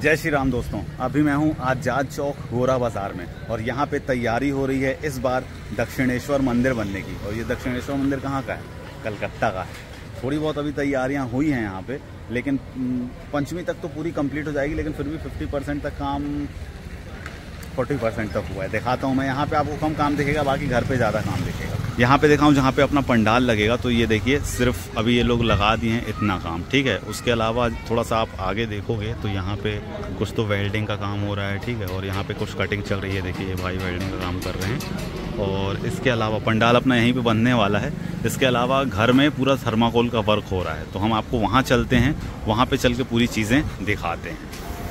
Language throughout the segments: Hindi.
जय श्री राम दोस्तों, अभी मैं हूं आजाद चौक गोरा बाजार में और यहां पे तैयारी हो रही है इस बार दक्षिणेश्वर मंदिर बनने की। और ये दक्षिणेश्वर मंदिर कहां का है? कलकत्ता का है। थोड़ी बहुत अभी तैयारियां हुई हैं यहां पे, लेकिन पंचमी तक तो पूरी कंप्लीट हो जाएगी, लेकिन फिर भी 50% तक काम 40% तक हुआ है। दिखाता हूँ मैं, यहाँ पे आपको कम काम दिखेगा, बाकी घर पे ज़्यादा काम दिखेगा। यहाँ पे दिखाऊँ जहाँ पे अपना पंडाल लगेगा, तो ये देखिए सिर्फ अभी ये लोग लगा दिए हैं इतना काम, ठीक है। उसके अलावा थोड़ा सा आप आगे देखोगे तो यहाँ पे कुछ तो वेल्डिंग का काम हो रहा है, ठीक है। और यहाँ पे कुछ कटिंग चल रही है, देखिए ये भाई वेल्डिंग का काम कर रहे हैं। और इसके अलावा पंडाल अपना यहीं पर बनने वाला है। इसके अलावा घर में पूरा थर्माकोल का वर्क हो रहा है, तो हम आपको वहाँ चलते हैं, वहाँ पर चल के पूरी चीज़ें दिखाते हैं।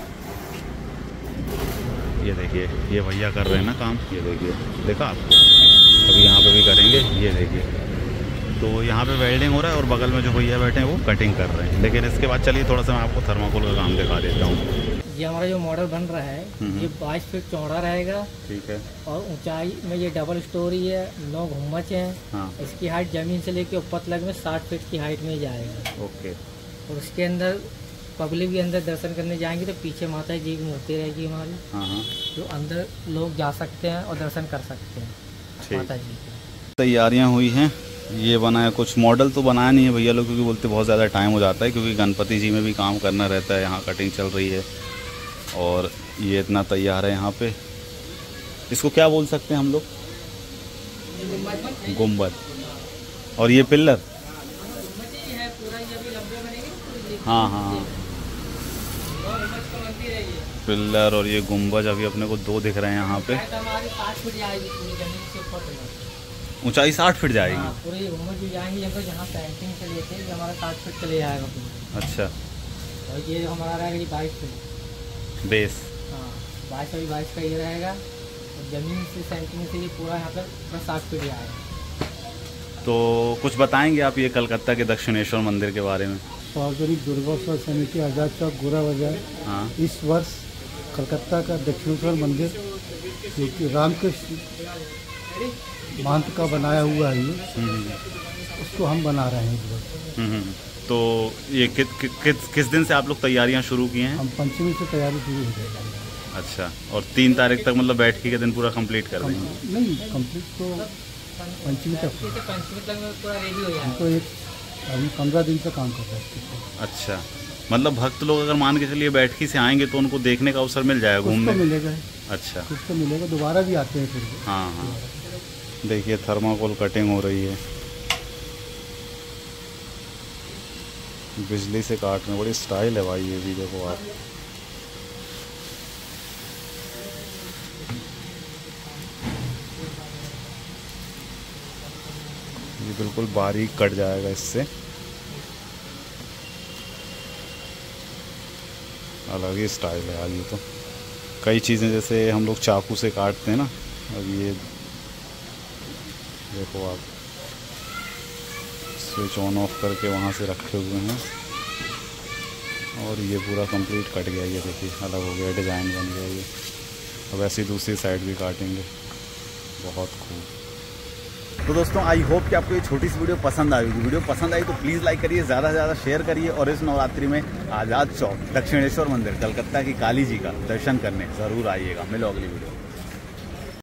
ये देखिए ये भैया कर रहे हैं ना काम, ये देखिए, देखा आपको, अभी यहाँ पे भी करेंगे। ये देखिए, तो यहाँ पे वेल्डिंग हो रहा है और बगल में जो भैया बैठे हैं वो कटिंग कर रहे हैं। लेकिन इसके बाद चलिए थोड़ा सा मैं आपको थर्माकोल का काम दिखा देता हूँ। ये हमारा जो मॉडल बन रहा है ये 22 फीट चौड़ा रहेगा, ठीक है। और ऊंचाई में ये डबल स्टोरी है, 9 गुम्बद हैं। हाँ। इसकी हाइट जमीन से लेके ऊपर तक में 60 फीट की हाइट में जाएगा। ओके। और उसके अंदर पब्लिक भी अंदर दर्शन करने जाएंगे तो पीछे माता जी की मूर्ति रहेगी हमारी। हाँ। तो अंदर लोग जा सकते हैं और दर्शन कर सकते हैं माता जी की। तैयारियां हुई हैं, ये बना है, कुछ मॉडल तो बनाया नहीं है भैया लोग, क्योंकि बोलते बहुत ज़्यादा टाइम हो जाता है, क्योंकि गणपति जी में भी काम करना रहता है। यहाँ कटिंग चल रही है और ये इतना तैयार है। यहाँ पे इसको क्या बोल सकते हैं हम लोग? गुम्बद। और ये पिल्लर, हाँ हाँ, पिल्लर और ये गुम्बज अभी अपने को 2 दिख रहे हैं यहाँ पे। ऊंचाई 60 फीट जाएगी। हाँ, पूरी गुम्बज भी जाएंगी, जहाँ पेंटिंग से लेके हमारा 60 फीट चले जाएगा पूरा। अच्छा। और ये हमारा रहेगा 22 फीट बेस। हाँ, 22 का ये रहेगा। और जमीन से सेंटिंग से ये पूरा यहाँ पर 60 फीट जाएगा। तो कुछ बताएंगे आप ये कलकत्ता के दक्षिणेश्वर मंदिर के बारे में? सार्वजनिक दुर्गोत्सव समिति आजाद चौक गोरा बाजार। हाँ। इस वर्ष कलकत्ता का दक्षिणेश्वर मंदिर जो कि रामकृष्ण महंत का बनाया हुआ है, ये उसको हम बना रहे हैं इस वर्ष। तो ये किस दिन से आप लोग तैयारियां शुरू की हैं? हम पंचमी से तैयारी शुरू हो जाएगी। अच्छा, और 3 तारीख तक मतलब बैठकी के दिन पूरा कंप्लीट कर देंगे? नहीं, कंप्लीट तो पंचमी तक पूरा रेडी हो जाएगा। तो हम 15 दिन से काम कर रहे हैं। अच्छा, मतलब भक्त लोग अगर मान के चलिए बैठकी से आएंगे तो उनको देखने का अवसर मिल जाएगा, घूमने मिलेगा। अच्छा, कुछ तो मिलेगा, दोबारा भी आते हैं फिर। हाँ हाँ, देखिए थर्माकोल कटिंग हो रही है, बिजली से काटने, बड़ी स्टाइल है भाई ये भी, देखो आप। ये बिल्कुल बारीक कट जाएगा इससे, अलग ही स्टाइल है यार ये तो। कई चीज़ें जैसे हम लोग चाकू से काटते हैं ना, अब ये देखो आप, स्विच ऑन ऑफ करके वहाँ से रखे हुए हैं और ये पूरा कंप्लीट कट गया। ये देखिए अलग हो गया, डिज़ाइन बन गया ये। अब ऐसी दूसरी साइड भी काटेंगे, बहुत खूब। तो दोस्तों, आई होप कि आपको ये छोटी सी वीडियो पसंद आई होगी। वीडियो पसंद आई तो प्लीज़ लाइक करिए, ज़्यादा से ज़्यादा शेयर करिए और इस नवरात्रि में आज़ाद चौक दक्षिणेश्वर मंदिर कलकत्ता की काली जी का दर्शन करने ज़रूर आइएगा। मिलो अगली वीडियो।